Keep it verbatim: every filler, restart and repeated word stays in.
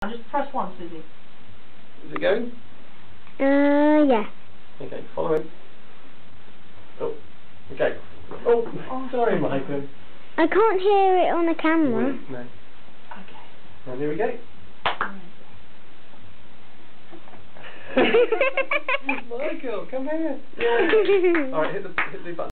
Just press one, Susie. Is it going? Uh, yeah. Okay, follow him. Oh, okay. Oh, oh sorry, Michael. I can't hear it on the camera. Wait, no. Okay. And here we go. Michael, come here. Yeah. Alright, hit the, hit the button.